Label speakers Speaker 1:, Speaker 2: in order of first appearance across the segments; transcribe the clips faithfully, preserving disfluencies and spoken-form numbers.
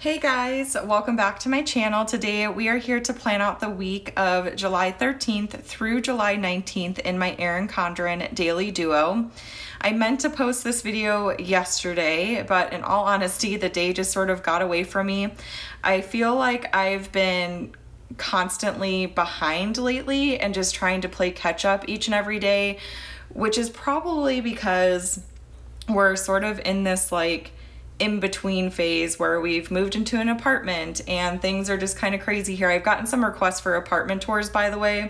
Speaker 1: Hey guys, welcome back to my channel. Today we are here to plan out the week of July thirteenth through July nineteenth in my Erin Condren Daily Duo. I meant to post this video yesterday, but in all honesty, the day just sort of got away from me. I feel like I've been constantly behind lately and just trying to play catch up each and every day, which is probably because we're sort of in this like in-between phase where we've moved into an apartment and things are just kind of crazy here. I've gotten some requests for apartment tours, by the way.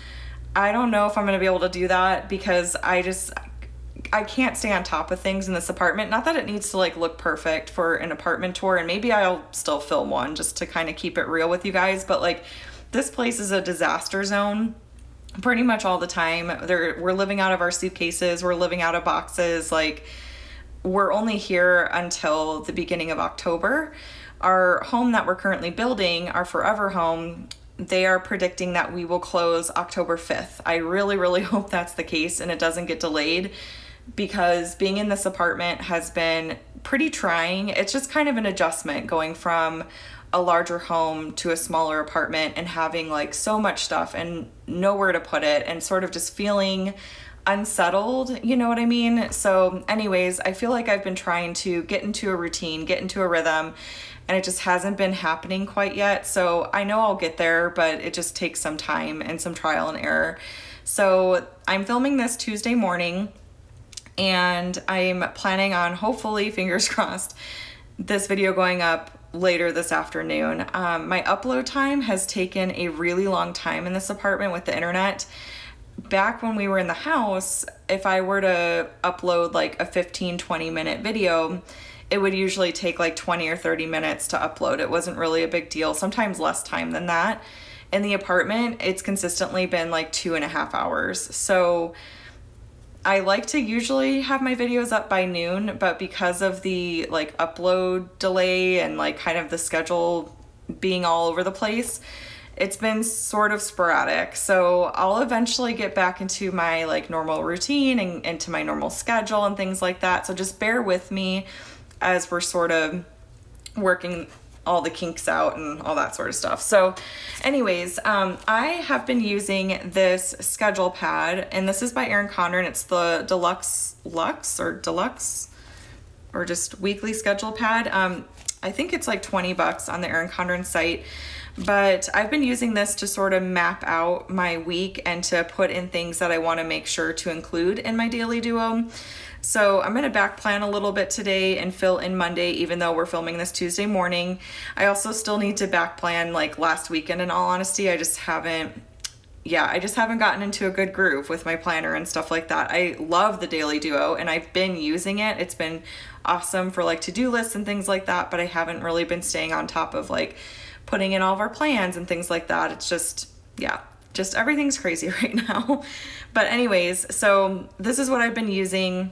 Speaker 1: I don't know if I'm gonna be able to do that because I just I can't stay on top of things in this apartment. Not that it needs to like look perfect for an apartment tour, and maybe I'll still film one just to kind of keep it real with you guys, but like this place is a disaster zone pretty much all the time. There, we're living out of our suitcases, we're living out of boxes, like we're only here until the beginning of October. Our home that we're currently building, our forever home, they are predicting that we will close October fifth. I really, really hope that's the case and it doesn't get delayed, because being in this apartment has been pretty trying. It's just kind of an adjustment going from a larger home to a smaller apartment and having like so much stuff and nowhere to put it and sort of just feeling unsettled, you know what I mean? So anyways, I feel like I've been trying to get into a routine, get into a rhythm, and it just hasn't been happening quite yet. So I know I'll get there, but it just takes some time and some trial and error. So I'm filming this Tuesday morning and I'm planning on, hopefully, fingers crossed, this video going up later this afternoon. Um, my upload time has taken a really long time in this apartment with the internet. Back when we were in the house, if I were to upload like a fifteen, twenty minute video, it would usually take like twenty or thirty minutes to upload. It wasn't really a big deal, sometimes less time than that. In the apartment, it's consistently been like two and a half hours. So I like to usually have my videos up by noon, but because of the like upload delay and like kind of the schedule being all over the place, it's been sort of sporadic. So I'll eventually get back into my like normal routine and into my normal schedule and things like that. So just bear with me as we're sort of working all the kinks out and all that sort of stuff. So anyways, um, I have been using this schedule pad, and this is by Erin Condren. It's the Deluxe Lux or Deluxe or just weekly schedule pad. Um, I think it's like twenty bucks on the Erin Condren site. But I've been using this to sort of map out my week and to put in things that I want to make sure to include in my daily duo. So I'm going to back plan a little bit today and fill in Monday, even though we're filming this Tuesday morning. I also still need to back plan like last weekend, in all honesty. I just haven't, yeah, I just haven't gotten into a good groove with my planner and stuff like that. I love the daily duo and I've been using it. It's been awesome for like to-do lists and things like that, but I haven't really been staying on top of like putting in all of our plans and things like that. It's just, yeah, just everything's crazy right now. But anyways, so this is what I've been using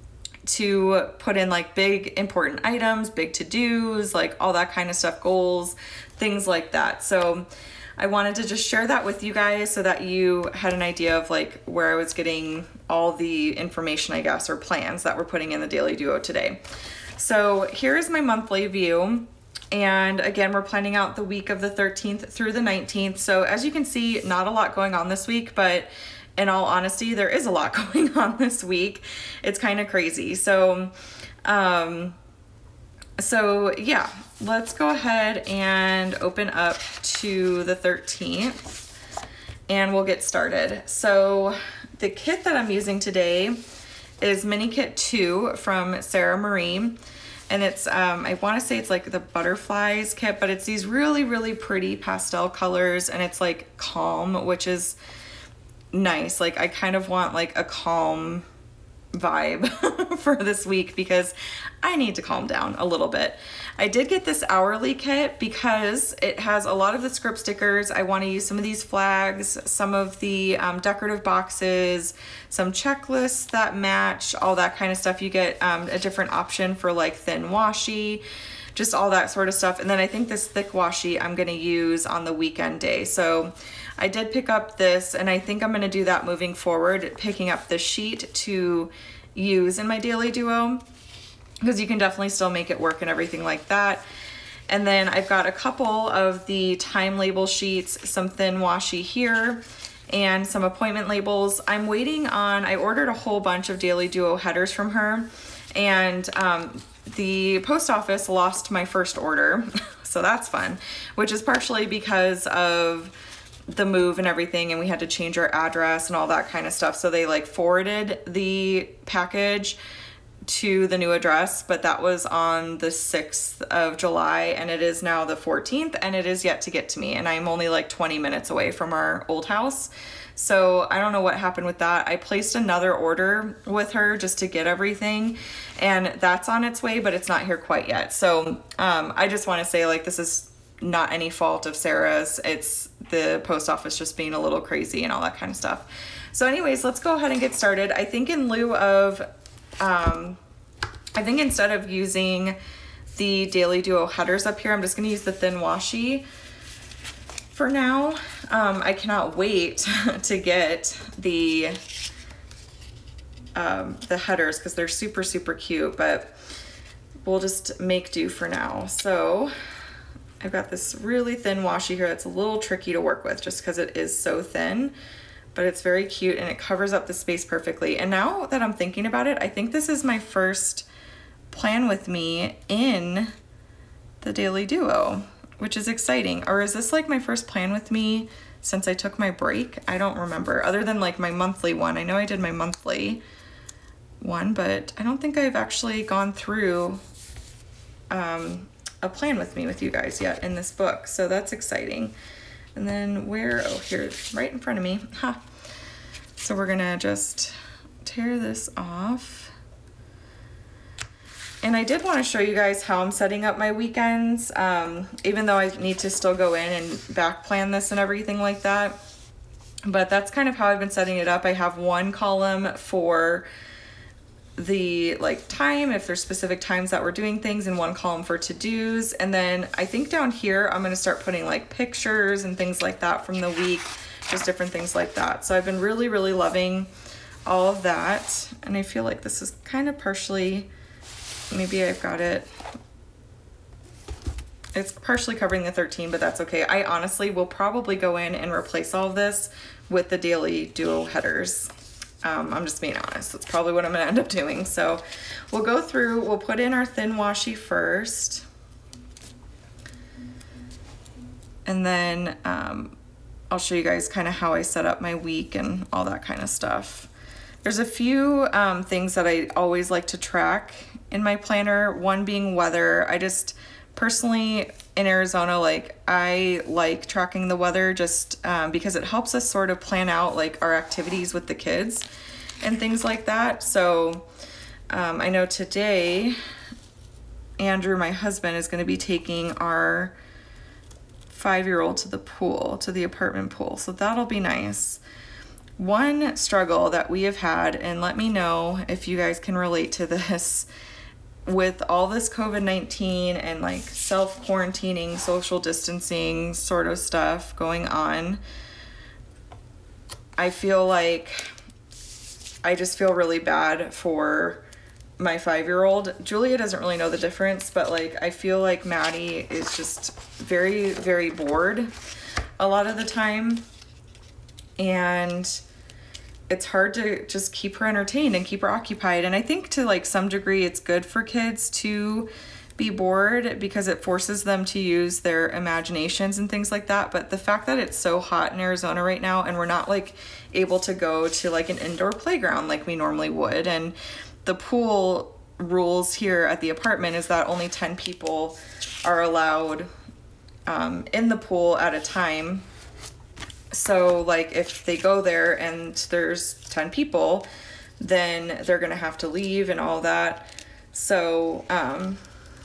Speaker 1: to put in like big important items, big to-dos, like all that kind of stuff, goals, things like that. So I wanted to just share that with you guys so that you had an idea of like where I was getting all the information, I guess, or plans that we're putting in the daily duo today. So here's my monthly view. And again, we're planning out the week of the thirteenth through the nineteenth. So as you can see, not a lot going on this week, but in all honesty, there is a lot going on this week. It's kind of crazy. So, um, so yeah, let's go ahead and open up to the thirteenth and we'll get started. So the kit that I'm using today is Mini Kit two from Sarah Marie. And it's, um, I want to say it's like the butterflies kit, but it's these really, really pretty pastel colors and it's like calm, which is nice. Like I kind of want like a calm vibe for this week because I need to calm down a little bit. I did get this hourly kit because it has a lot of the script stickers. I want to use some of these flags, some of the um, decorative boxes, some checklists that match, all that kind of stuff. You get um, a different option for like thin washi, just all that sort of stuff. And then I think this thick washi I'm going to use on the weekend day. So I did pick up this, and I think I'm going to do that moving forward, picking up the sheet to use in my daily duo, because you can definitely still make it work and everything like that. And then I've got a couple of the time label sheets, some thin washi here, and some appointment labels. I'm waiting on, I ordered a whole bunch of Daily Duo headers from her, and um, the post office lost my first order. So that's fun, which is partially because of the move and everything, and we had to change our address and all that kind of stuff. So they like forwarded the package to the new address, but that was on the sixth of July, and it is now the fourteenth, and it is yet to get to me, and I'm only like twenty minutes away from our old house. So I don't know what happened with that. I placed another order with her just to get everything, and that's on its way, but it's not here quite yet. So um, I just want to say, like, this is not any fault of Sarah's. It's the post office just being a little crazy and all that kind of stuff. So anyways, let's go ahead and get started. I think in lieu of, um, I think instead of using the Daily Duo headers up here, I'm just going to use the thin washi for now. Um, I cannot wait to get the, um, the headers because they're super, super cute, but we'll just make do for now. So I've got this really thin washi here that's a little tricky to work with just because it is so thin, but it's very cute and it covers up the space perfectly. And now that I'm thinking about it, I think this is my first plan with me in the Daily Duo, which is exciting. Or is this like my first plan with me since I took my break? I don't remember, other than like my monthly one. I know I did my monthly one, but I don't think I've actually gone through um, a plan with me with you guys yet in this book, so that's exciting. And then where, oh, here, right in front of me. Huh. So we're gonna just tear this off. And I did want to show you guys how I'm setting up my weekends, um, even though I need to still go in and back plan this and everything like that. But that's kind of how I've been setting it up. I have one column for the like time, if there's specific times that we're doing things, in one column for to-dos, and then I think down here I'm going to start putting like pictures and things like that from the week, just different things like that. So I've been really really loving all of that, and I feel like this is kind of partially, maybe I've got it, it's partially covering the thirteen, but that's okay. I honestly will probably go in and replace all of this with the Daily Duo headers. Um, I'm just being honest. That's probably what I'm gonna end up doing. So we'll go through, we'll put in our thin washi first. And then um, I'll show you guys kind of how I set up my week and all that kind of stuff. There's a few um, things that I always like to track in my planner, one being weather. I just personally in Arizona, like I like tracking the weather just um, because it helps us sort of plan out like our activities with the kids and things like that. So um, I know today Andrew, my husband, is going to be taking our five-year-old to the pool, to the apartment pool. So that'll be nice. One struggle that we have had, and let me know if you guys can relate to this, with all this COVID nineteen and like self-quarantining, social distancing sort of stuff going on, I feel like I just feel really bad for my five-year-old. Julia doesn't really know the difference, but like I feel like Maddie is just very, very bored a lot of the time, and it's hard to just keep her entertained and keep her occupied. And I think to like some degree it's good for kids to be bored because it forces them to use their imaginations and things like that. But the fact that it's so hot in Arizona right now and we're not like able to go to like an indoor playground like we normally would, and the pool rules here at the apartment is that only ten people are allowed um, in the pool at a time. So like if they go there and there's ten people, then they're gonna have to leave and all that. So um,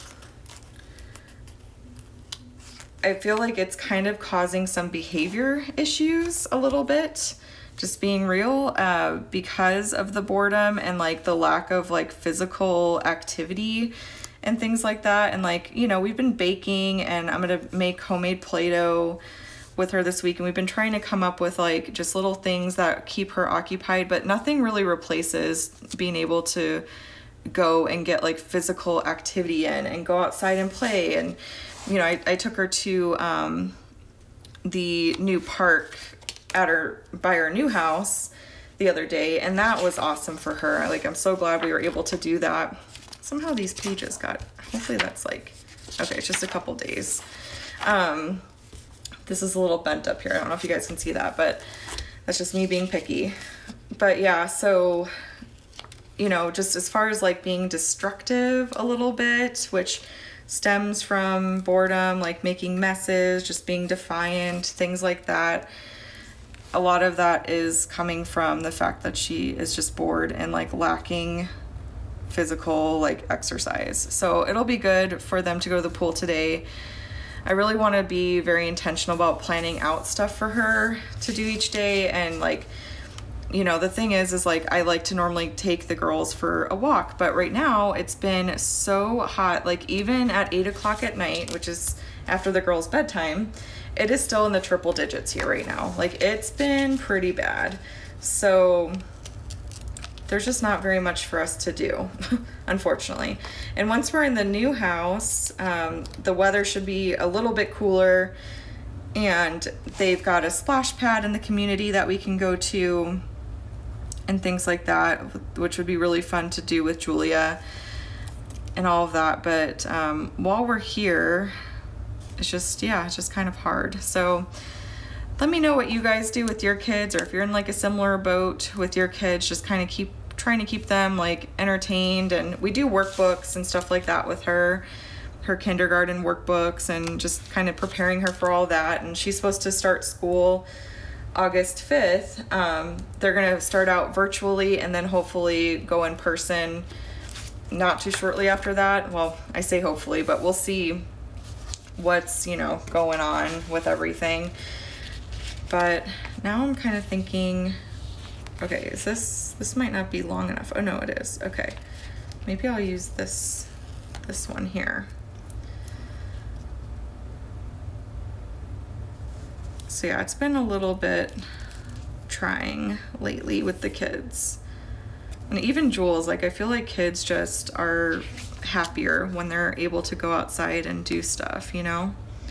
Speaker 1: I feel like it's kind of causing some behavior issues a little bit, just being real, uh, because of the boredom and like the lack of like physical activity and things like that. And like, you know, we've been baking and I'm gonna make homemade Play-Doh with her this week, and we've been trying to come up with like just little things that keep her occupied, but nothing really replaces being able to go and get like physical activity in and go outside and play and you know, I, I took her to um, the new park at her, by her new house the other day, and that was awesome for her. Like, I'm so glad we were able to do that. Somehow these pages got, hopefully that's like, okay, it's just a couple days. Um, this is a little bent up here. I don't know if you guys can see that, but that's just me being picky. But yeah, so, you know, just as far as like being destructive a little bit, which stems from boredom, like making messes, just being defiant, things like that. A lot of that is coming from the fact that she is just bored and like lacking physical like exercise. So it'll be good for them to go to the pool today. I really want to be very intentional about planning out stuff for her to do each day. And like, you know, the thing is, is like, I like to normally take the girls for a walk, but right now it's been so hot. Like even at eight o'clock at night, which is after the girls' bedtime, it is still in the triple digits here right now. Like it's been pretty bad. So there's just not very much for us to do, unfortunately. And once we're in the new house, um, the weather should be a little bit cooler, and they've got a splash pad in the community that we can go to and things like that, which would be really fun to do with Julia and all of that. But um, while we're here, it's just, yeah, it's just kind of hard. So let me know what you guys do with your kids, or if you're in like a similar boat with your kids, just kind of keep trying to keep them like entertained. And we do workbooks and stuff like that with her, her kindergarten workbooks, and just kind of preparing her for all that. And she's supposed to start school August fifth. Um, they're gonna start out virtually and then hopefully go in person not too shortly after that. Well, I say hopefully, but we'll see what's, you know, going on with everything. But now I'm kind of thinking, okay, is this, this might not be long enough. Oh no, it is. Okay. Maybe I'll use this, this one here. So yeah, it's been a little bit trying lately with the kids. And even Jules, like I feel like kids just are happier when they're able to go outside and do stuff, you know?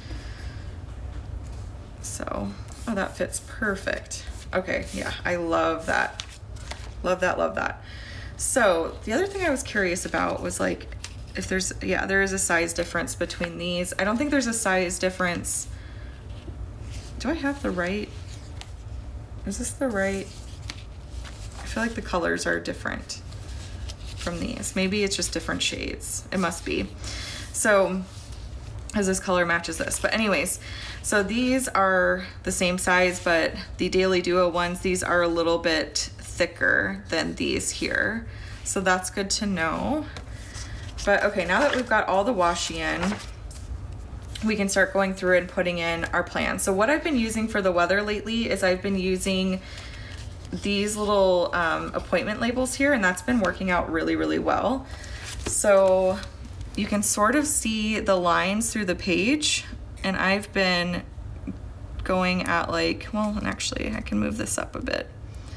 Speaker 1: So, oh, that fits perfect. Okay, yeah, I love that. Love that, love that. So the other thing I was curious about was like, if there's, yeah, there is a size difference between these. I don't think there's a size difference. Do I have the right, is this the right? I feel like the colors are different from these. Maybe it's just different shades. It must be. So, as this color matches this. But anyways, so these are the same size, but the Daily Duo ones, these are a little bit thicker than these here. So that's good to know. But okay, now that we've got all the washi in, we can start going through and putting in our plan. So what I've been using for the weather lately is I've been using these little um, appointment labels here, and that's been working out really, really well. So you can sort of see the lines through the page, and I've been going at like, well, and actually I can move this up a bit.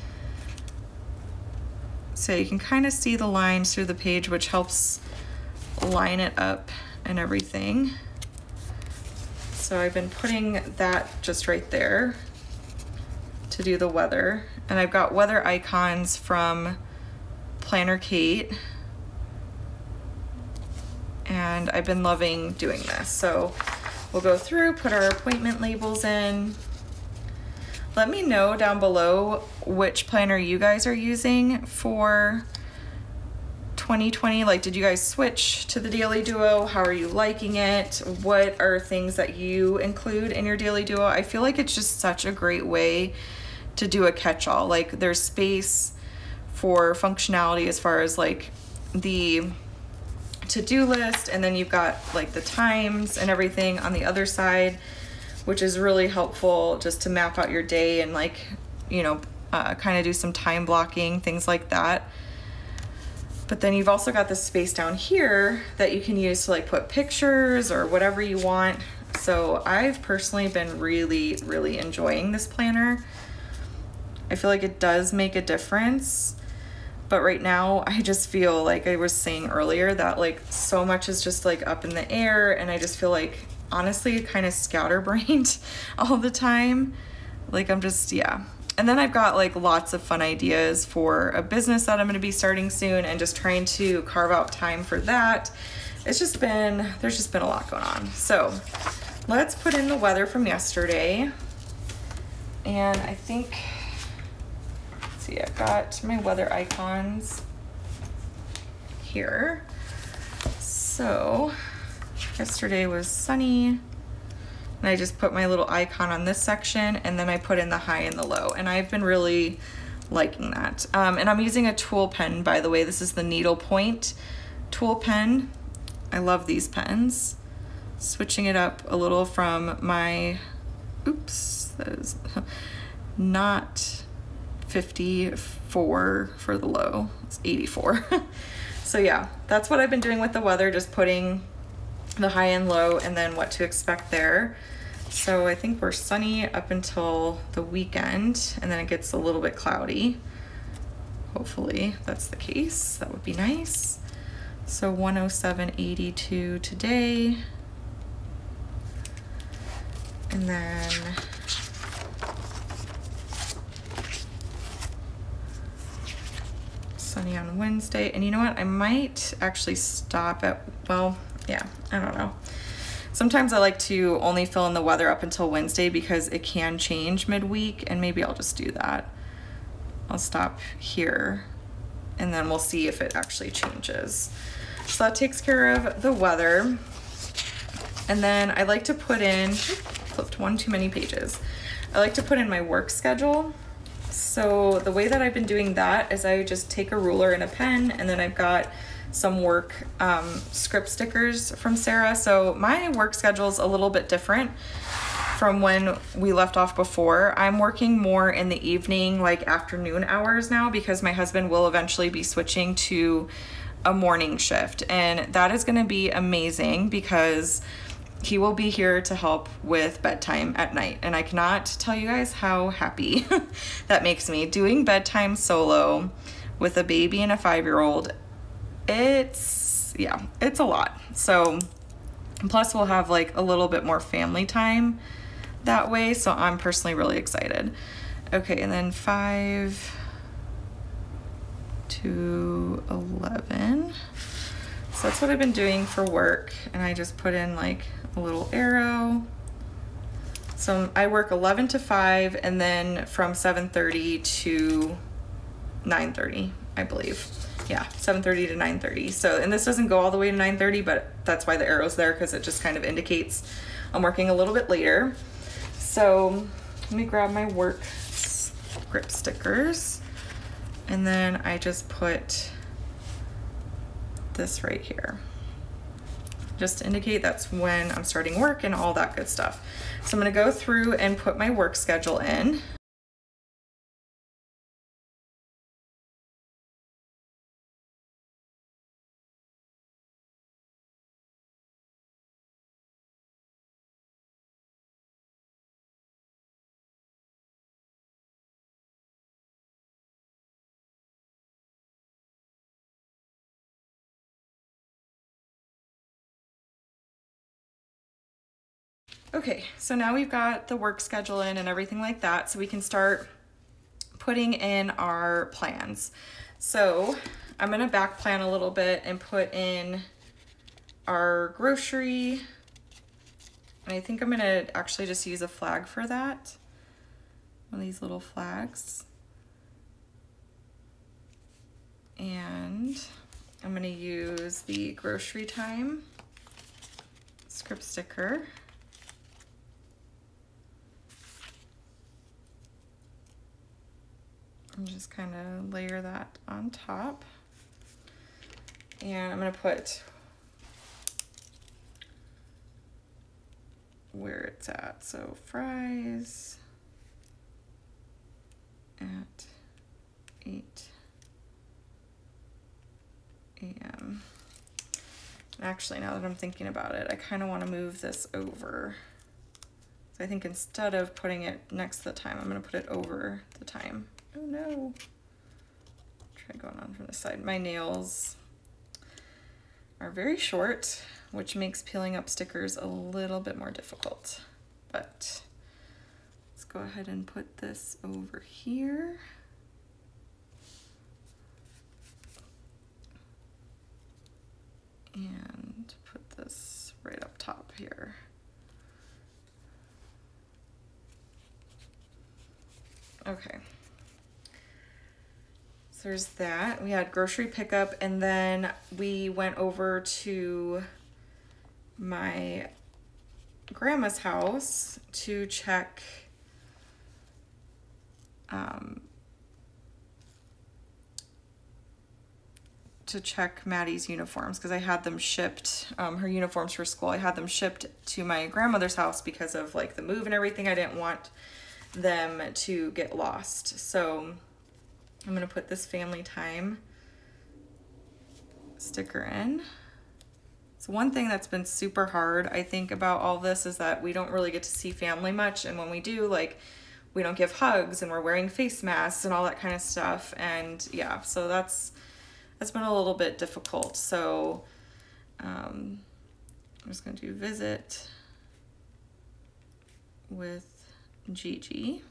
Speaker 1: So you can kind of see the lines through the page, which helps line it up and everything. So I've been putting that just right there to do the weather. And I've got weather icons from Planner Kate. And I've been loving doing this. So we'll go through, put our appointment labels in. Let me know down below which planner you guys are using for twenty twenty. Like, did you guys switch to the Daily Duo? How are you liking it? What are things that you include in your Daily Duo? I feel like it's just such a great way to do a catch-all. Like, there's space for functionality as far as like the to-do list, and then you've got like the times and everything on the other side, which is really helpful just to map out your day and like, you know, uh, kind of do some time blocking, things like that. But then you've also got this space down here that you can use to like put pictures or whatever you want. So I've personally been really, really enjoying this planner. I feel like it does make a difference. But right now I just feel like I was saying earlier that like so much is just like up in the air, and I just feel like honestly kind of scatterbrained all the time. Like I'm just, yeah. And then I've got like lots of fun ideas for a business that I'm gonna be starting soon and just trying to carve out time for that. It's just been, there's just been a lot going on. So let's put in the weather from yesterday. And I think, let's see, I've got my weather icons here. So yesterday was sunny, and I just put my little icon on this section, and then I put in the high and the low, and I've been really liking that. Um, and I'm using a tool pen, by the way. This is the Needle Point tool pen. I love these pens. Switching it up a little from my, oops, that is not fifty-four for the low, it's eighty-four. So yeah, that's what I've been doing with the weather, just putting the high and low and then what to expect there. So I think we're sunny up until the weekend, and then it gets a little bit cloudy. Hopefully that's the case. That would be nice. So one oh seven eighty-two today. And then sunny on Wednesday. And you know what? I might actually stop at, well, yeah, I don't know. Sometimes I like to only fill in the weather up until Wednesday because it can change midweek, and maybe I'll just do that. I'll stop here and then we'll see if it actually changes. So that takes care of the weather. And then I like to put in, flipped one too many pages. I like to put in my work schedule. So the way that I've been doing that is I just take a ruler and a pen, and then I've got some work um, script stickers from Sarah. So my work schedule is a little bit different from when we left off before. I'm working more in the evening, like afternoon hours now, because my husband will eventually be switching to a morning shift, and that is gonna be amazing because he will be here to help with bedtime at night. And I cannot tell you guys how happy that makes me. Doing bedtime solo with a baby and a five-year-old, it's, yeah, it's a lot. So, plus we'll have like a little bit more family time that way. So I'm personally really excited. Okay, and then five to eleven. So that's what I've been doing for work. And I just put in like a little arrow. So I work eleven to five, and then from seven thirty to nine thirty, I believe. Yeah, seven thirty to nine thirty. So, and this doesn't go all the way to nine thirty, but that's why the arrow's there, because it just kind of indicates I'm working a little bit later. So let me grab my work script stickers, and then I just put this right here, just to indicate that's when I'm starting work and all that good stuff. So I'm gonna go through and put my work schedule in. Okay, so now we've got the work schedule in and everything like that, so we can start putting in our plans. So I'm gonna back plan a little bit and put in our grocery. And I think I'm gonna actually just use a flag for that. One of these little flags. And I'm gonna use the grocery time script sticker. And just kind of layer that on top. And I'm gonna put where it's at. So fries at eight A M Actually, now that I'm thinking about it, I kind of want to move this over. So I think instead of putting it next to the time, I'm gonna put it over the time. Oh no. Try going on from the side. My nails are very short, which makes peeling up stickers a little bit more difficult. But let's go ahead and put this over here. And put this right up top here. Okay. So there's that. We had grocery pickup, and then we went over to my grandma's house to check um, to check Maddie's uniforms, because I had them shipped, um, her uniforms for school. I had them shipped to my grandmother's house because of like the move and everything. I didn't want them to get lost. So I'm gonna put this family time sticker in. So one thing that's been super hard, I think, about all this is that we don't really get to see family much, and when we do, like, we don't give hugs, and we're wearing face masks and all that kind of stuff. And yeah, so that's that's been a little bit difficult. So um, I'm just gonna do visit with Gigi,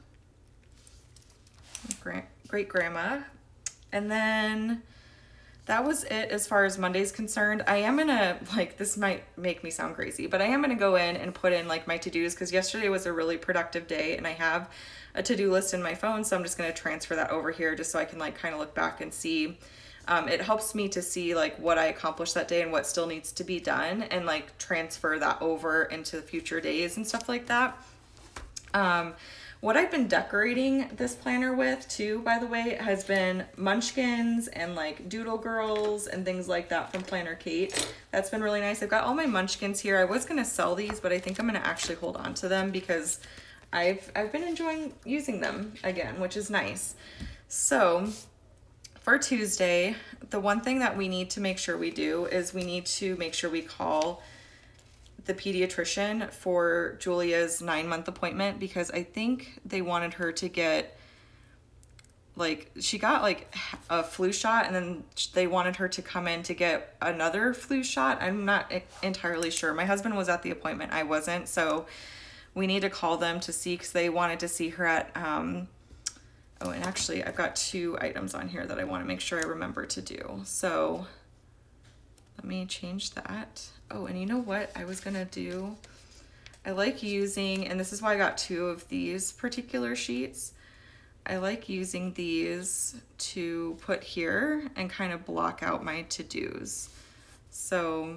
Speaker 1: great, great grandma. And then that was it as far as Monday's concerned. I am gonna, like, this might make me sound crazy, but I am gonna go in and put in like my to-dos, because yesterday was a really productive day and I have a to-do list in my phone. So I'm just gonna transfer that over here just so I can like kind of look back and see. Um, it helps me to see like what I accomplished that day and what still needs to be done, and like transfer that over into the future days and stuff like that. Um, what I've been decorating this planner with too, by the way, has been munchkins and like doodle girls and things like that from Planner Kate. That's been really nice. I've got all my munchkins here. I was gonna sell these, but I think I'm gonna actually hold on to them because I've I've been enjoying using them again, which is nice. So for Tuesday, the one thing that we need to make sure we do is we need to make sure we call the pediatrician for Julia's nine month appointment, because I think they wanted her to get, like, she got like a flu shot, and then they wanted her to come in to get another flu shot. I'm not entirely sure. My husband was at the appointment, I wasn't, so we need to call them to see, because they wanted to see her at um oh, and actually I've got two items on here that I want to make sure I remember to do. So let me change that. Oh, and you know what I was gonna do? I like using, and this is why I got two of these particular sheets. I like using these to put here and kind of block out my to-dos. So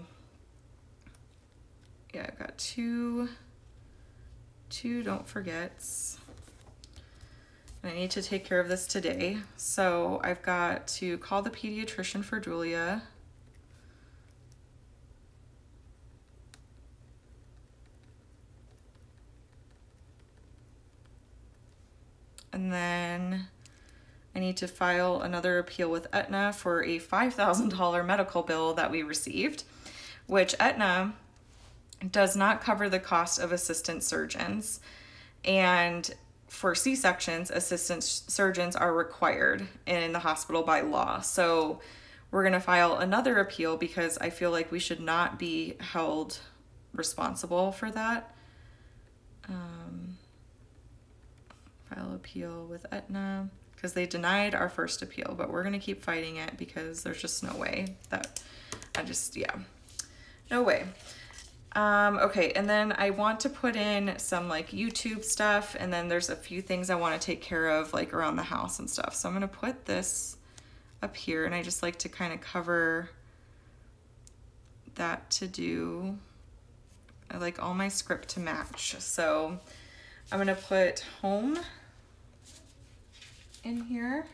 Speaker 1: yeah, I've got two, two don't forgets. I need to take care of this today. So I've got to call the pediatrician for Julia. And then I need to file another appeal with Aetna for a five thousand dollar medical bill that we received, which Aetna does not cover the cost of assistant surgeons. And for C-sections, assistant surgeons are required in the hospital by law. So we're gonna file another appeal because I feel like we should not be held responsible for that. Um, file appeal with Aetna because they denied our first appeal, but we're gonna keep fighting it because there's just no way that I just, yeah, no way. Um, okay, and then I want to put in some like YouTube stuff, and then there's a few things I want to take care of like around the house and stuff. So I'm gonna put this up here, and I just like to kind of cover that to do. I like all my script to match. So I'm gonna put home in here.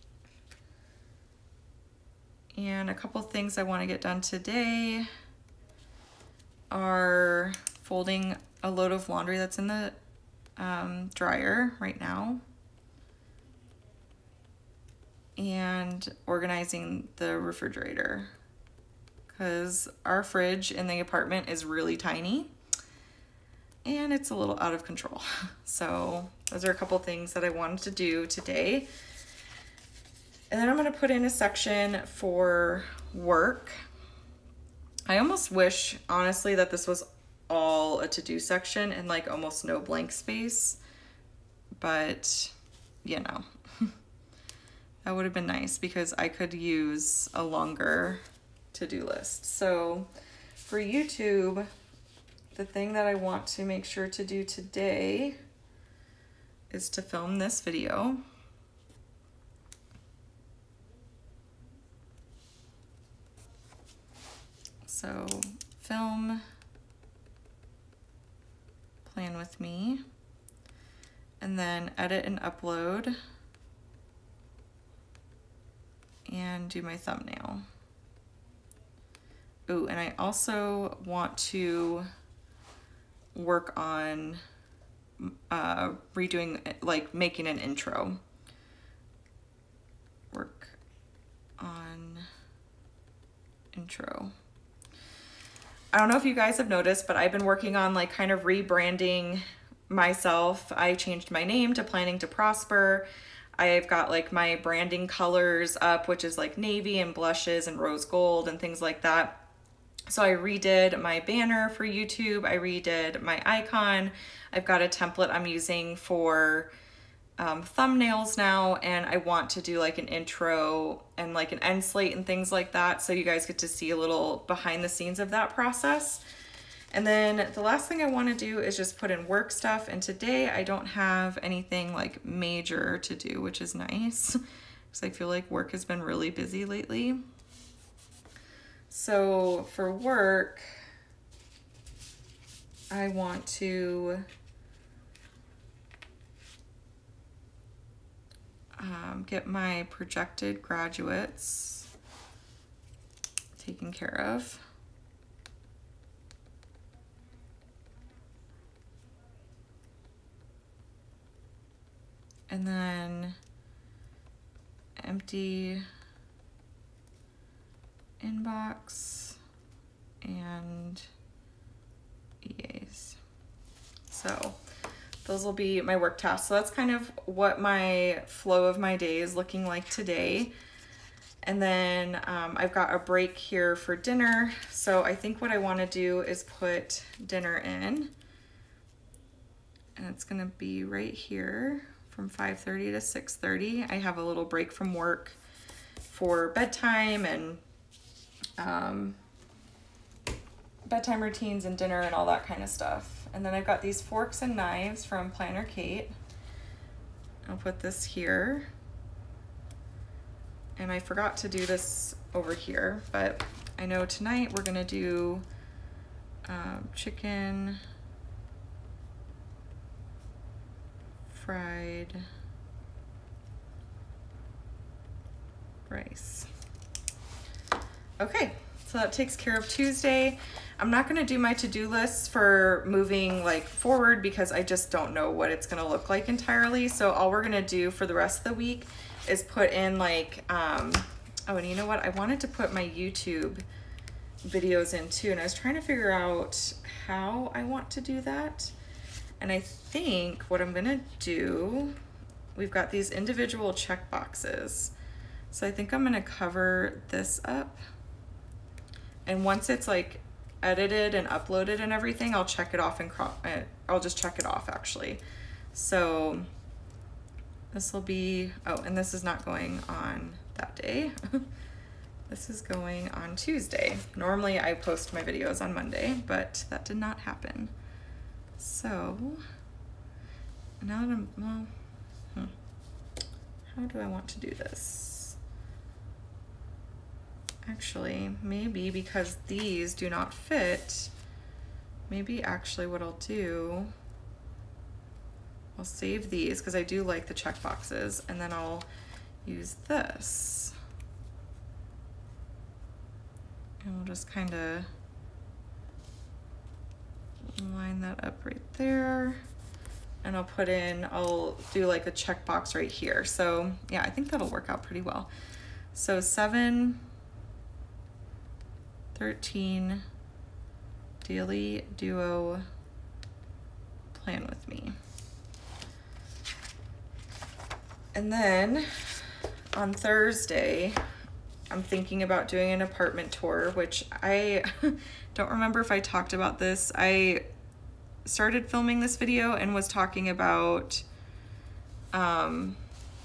Speaker 1: And a couple things I want to get done today are folding a load of laundry that's in the um, dryer right now, and organizing the refrigerator because our fridge in the apartment is really tiny and it's a little out of control. So those are a couple things that I wanted to do today. And then I'm going to put in a section for work. I almost wish, honestly, that this was all a to-do section and like almost no blank space, but you know, that would have been nice because I could use a longer to-do list. So for YouTube, the thing that I want to make sure to do today is to film this video. So film, plan with me, and then edit and upload, and do my thumbnail. Ooh, and I also want to work on uh, redoing, like making an intro. Work on intro. I don't know if you guys have noticed, but I've been working on like kind of rebranding myself. I changed my name to Planning to Prosper. I've got like my branding colors up, which is like navy and blushes and rose gold and things like that. So I redid my banner for YouTube. I redid my icon. I've got a template I'm using for um, thumbnails now, and I want to do like an intro and like an end slate and things like that, so you guys get to see a little behind the scenes of that process. And then the last thing I want to do is just put in work stuff, and today I don't have anything like major to do, which is nice because I feel like work has been really busy lately. So for work, I want to um, get my projected graduates taken care of. And then empty inbox and E As. So those will be my work tasks. So that's kind of what my flow of my day is looking like today. And then um, I've got a break here for dinner. So I think what I want to do is put dinner in, and it's gonna be right here from five thirty to six thirty. I have a little break from work for bedtime and um, bedtime routines and dinner and all that kind of stuff. And then I've got these forks and knives from Planner Kate. I'll put this here. And I forgot to do this over here, but I know tonight we're gonna do um, chicken fried rice. Okay, so that takes care of Tuesday. I'm not gonna do my to-do lists for moving like forward because I just don't know what it's gonna look like entirely. So all we're gonna do for the rest of the week is put in like, um, oh, and you know what? I wanted to put my YouTube videos in too, and I was trying to figure out how I want to do that. And I think what I'm gonna do, we've got these individual check boxes. So I think I'm gonna cover this up. And once it's like edited and uploaded and everything, I'll check it off and I'll just check it off actually. So this will be, oh, and this is not going on that day. This is going on Tuesday. Normally I post my videos on Monday, but that did not happen. So now that I'm, well, hmm, how do I want to do this? Actually, maybe because these do not fit, maybe actually what I'll do, I'll save these because I do like the check boxes, and then I'll use this. And we'll just kind of line that up right there. And I'll put in, I'll do like a checkbox right here. So yeah, I think that'll work out pretty well. So seven, thirteen, daily duo, plan with me. And then on Thursday, I'm thinking about doing an apartment tour, which I don't remember if I talked about this. I started filming this video and was talking about um,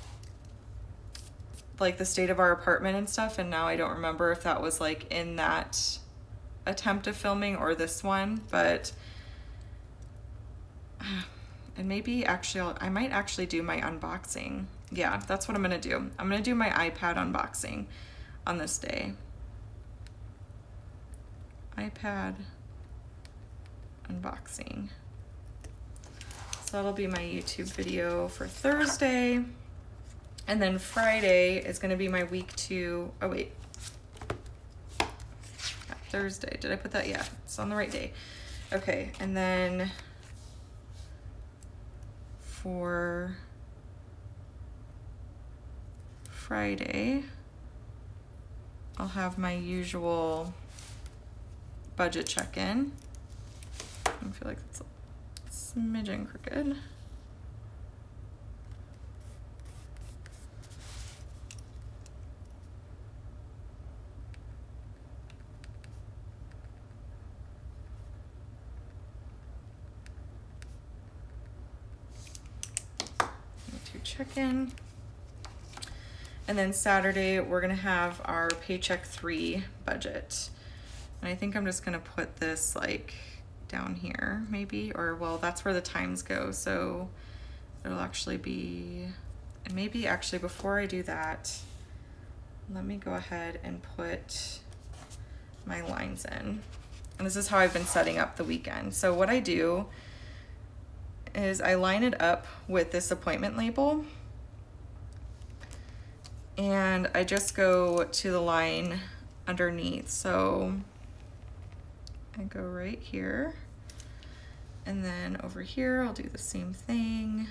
Speaker 1: like the state of our apartment and stuff, and now I don't remember if that was like in that attempt of filming or this one, but and maybe actually I'll, I might actually do my unboxing. Yeah, that's what I'm gonna do. I'm gonna do my iPad unboxing on this day. iPad unboxing. So that'll be my YouTube video for Thursday. And then Friday is gonna be my week two, oh wait. Yeah, Thursday, did I put that? Yeah, it's on the right day. Okay, and then for Friday, I'll have my usual budget check-in. I feel like it's a smidgen crooked. Check-in. And then Saturday, we're gonna have our paycheck three budget. And I think I'm just gonna put this like down here maybe, or well, that's where the times go. So it'll actually be, and maybe actually before I do that, let me go ahead and put my lines in. And this is how I've been setting up the weekend. So what I do is I line it up with this appointment label, and I just go to the line underneath. So I go right here, and then over here I'll do the same thing.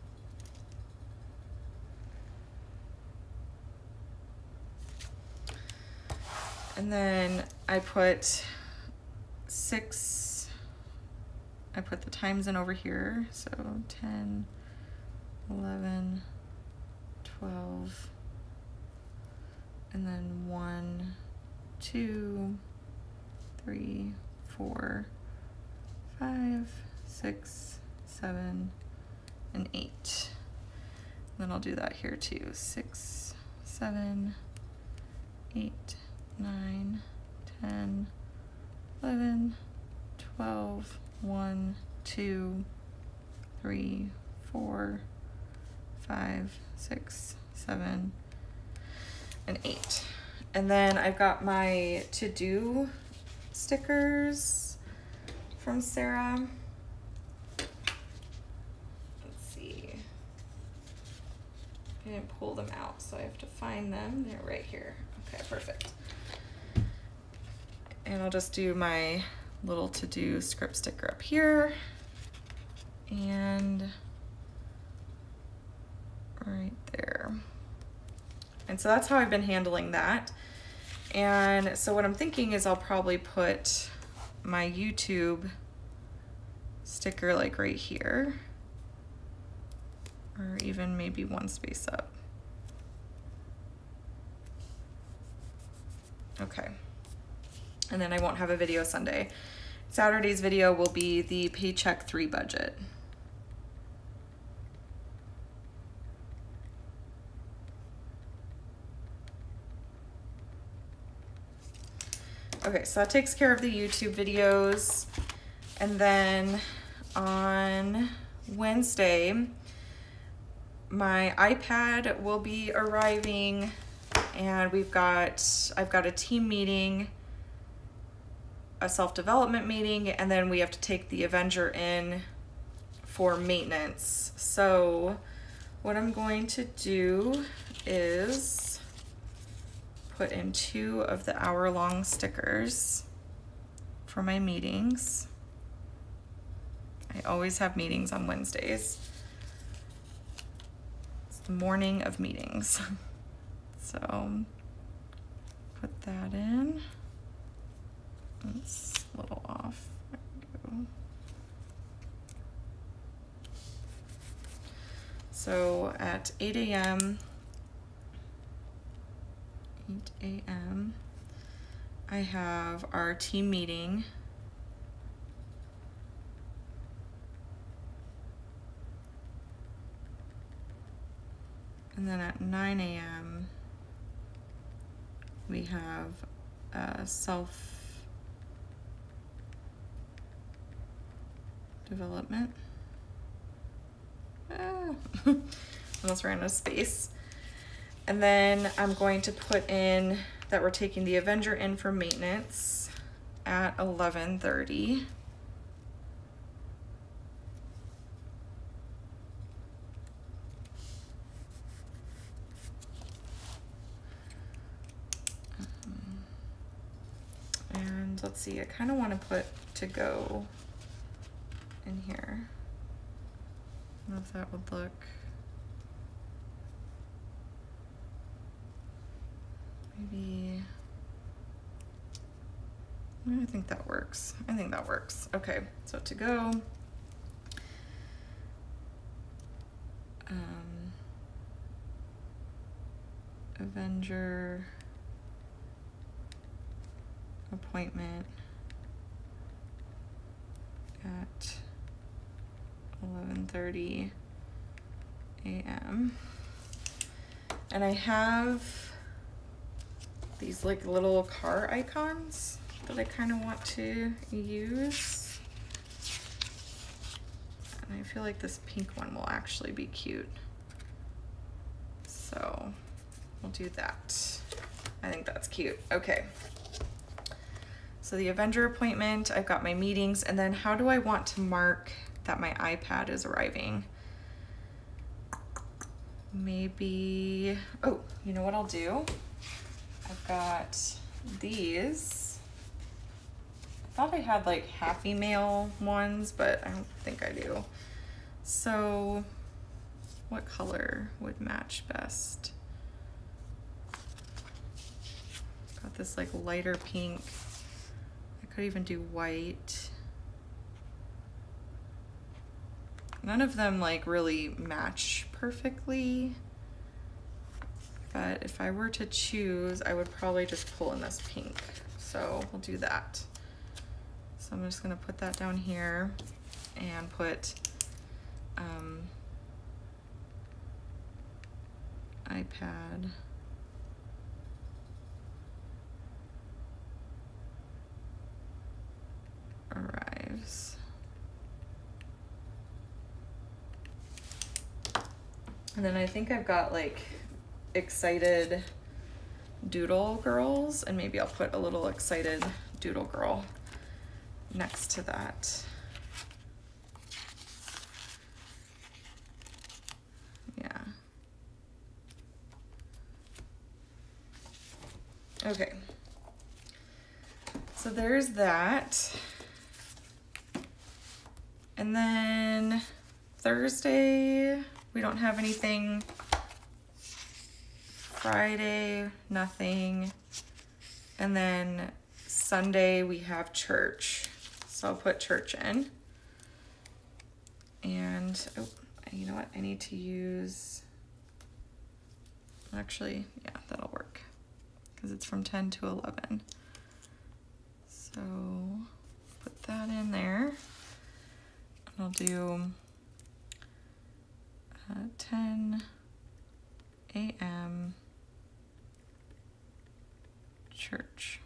Speaker 1: And then I put six, I put the times in over here, so ten, eleven, twelve, and then one, two, three, four, five, six, seven, and eight. And then I'll do that here too. Six, seven, eight, nine, ten, eleven, twelve, one, two, three, four, five, six, seven, and eight. And then I've got my to-do stickers from Sarah. Let's see. I didn't pull them out, so I have to find them. They're right here. Okay, perfect. And I'll just do my little to-do script sticker up here, and right there. And so that's how I've been handling that. And so what I'm thinking is I'll probably put my YouTube sticker like right here, or even maybe one space up. Okay. And then I won't have a video Sunday. Saturday's video will be the paycheck three budget. Okay, so that takes care of the YouTube videos. And then on Wednesday, my iPad will be arriving, and we've got, I've got a team meeting, a self-development meeting, and then we have to take the Avenger in for maintenance. So what I'm going to do is put in two of the hour-long stickers for my meetings. I always have meetings on Wednesdays. It's the morning of meetings. So put that in. It's a little off. There we go. So at eight A M eight A M I have our team meeting. And then at nine A M we have uh, self development. Ah, almost ran out of space. And then I'm going to put in that we're taking the Avenger in for maintenance at eleven thirty. And let's see, I kind of want to put to go in here. I don't know if that would look. Maybe, I think that works. I think that works. Okay, so to go. Um, Avenger appointment at eleven thirty A M And I have these like little car icons that I kind of want to use. And I feel like this pink one will actually be cute. So we'll do that. I think that's cute. Okay. So the Avenger appointment, I've got my meetings, and then how do I want to mark that my iPad is arriving? Maybe, oh, you know what I'll do? I've got these. I thought I had like Happy Mail ones, but I don't think I do. So what color would match best? Got this like lighter pink. I could even do white. None of them like really match perfectly. But if I were to choose, I would probably just pull in this pink. So we'll do that. So I'm just gonna put that down here and put um, iPad arrives. And then I think I've got like excited doodle girls, and maybe I'll put a little excited doodle girl next to that. Yeah. Okay. So there's that. And then Thursday, we don't have anything. Friday, nothing. And then Sunday, we have church. So I'll put church in. And, oh, you know what? I need to use, actually, yeah, that'll work. Because it's from ten to eleven. So put that in there. I'll do uh, ten A M church.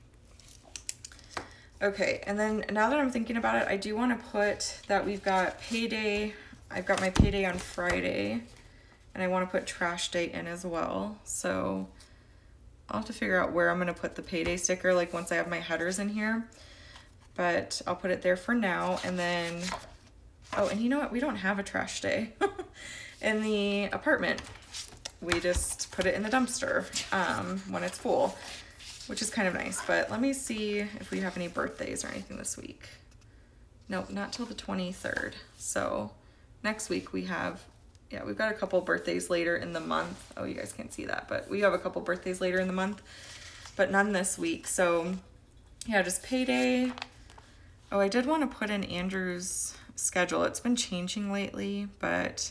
Speaker 1: Okay, and then now that I'm thinking about it, I do want to put that we've got payday. I've got my payday on Friday, and I want to put trash day in as well. So I'll have to figure out where I'm going to put the payday sticker, like once I have my headers in here. But I'll put it there for now, and then, oh, and you know what? We don't have a trash day in the apartment. We just put it in the dumpster um, when it's full, which is kind of nice. But let me see if we have any birthdays or anything this week. Nope, not till the twenty-third. So next week we have, yeah, we've got a couple birthdays later in the month. Oh, you guys can't see that, but we have a couple birthdays later in the month, but none this week. So yeah, just payday. Oh, I did want to put in Andrew's schedule. It's been changing lately, but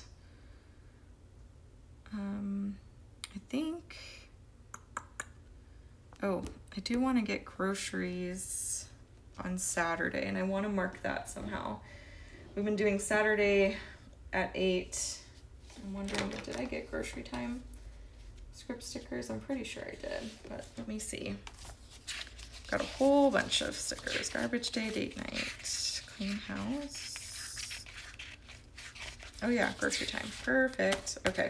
Speaker 1: um, I think, Oh, I do want to get groceries on Saturday, and I want to mark that somehow. We've been doing Saturday at eight. I'm wondering, did I get grocery time script stickers? I'm pretty sure I did, but let me see. Got a whole bunch of stickers. Garbage day, date night, clean house. Oh yeah, grocery time. Perfect. Okay.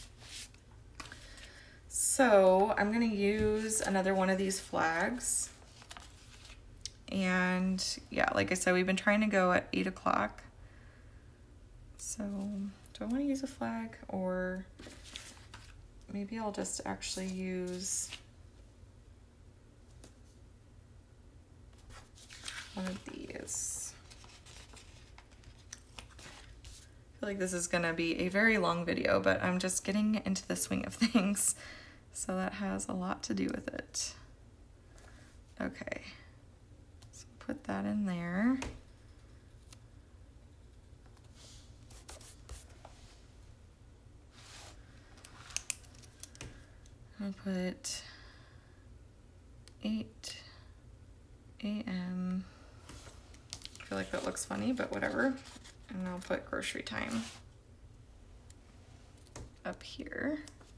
Speaker 1: So I'm gonna use another one of these flags. And yeah, like I said, we've been trying to go at eight o'clock. So do I want to use a flag, or maybe I'll just actually use one of these. I feel like this is gonna be a very long video, but I'm just getting into the swing of things. So that has a lot to do with it. Okay, so put that in there. I'll put eight A M I feel like that looks funny, but whatever. And I'll put grocery time up here.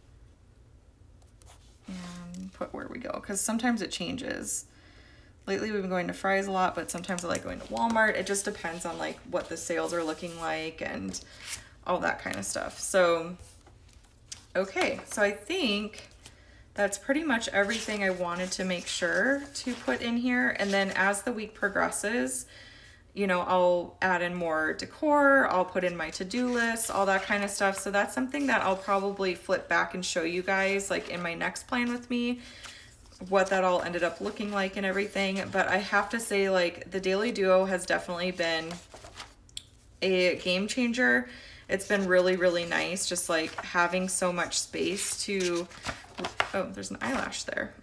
Speaker 1: And put where we go, because sometimes it changes. Lately we've been going to Fry's a lot, but sometimes I like going to Walmart. It just depends on like what the sales are looking like and all that kind of stuff. So, okay, so I think that's pretty much everything I wanted to make sure to put in here. And then as the week progresses, you know, I'll add in more decor, I'll put in my to-do list, all that kind of stuff. So that's something that I'll probably flip back and show you guys like in my next plan with me, what that all ended up looking like and everything. But I have to say, like, the Daily Duo has definitely been a game changer. It's been really, really nice just like having so much space to, oh, there's an eyelash there.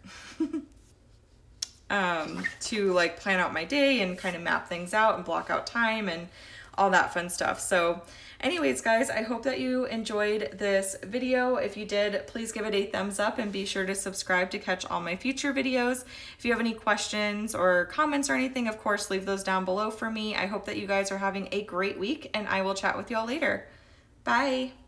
Speaker 1: Um, to like plan out my day and kind of map things out and block out time and all that fun stuff. So anyways, guys, I hope that you enjoyed this video. If you did, please give it a thumbs up and be sure to subscribe to catch all my future videos. If you have any questions or comments or anything, of course, leave those down below for me. I hope that you guys are having a great week, and I will chat with y'all later. Bye.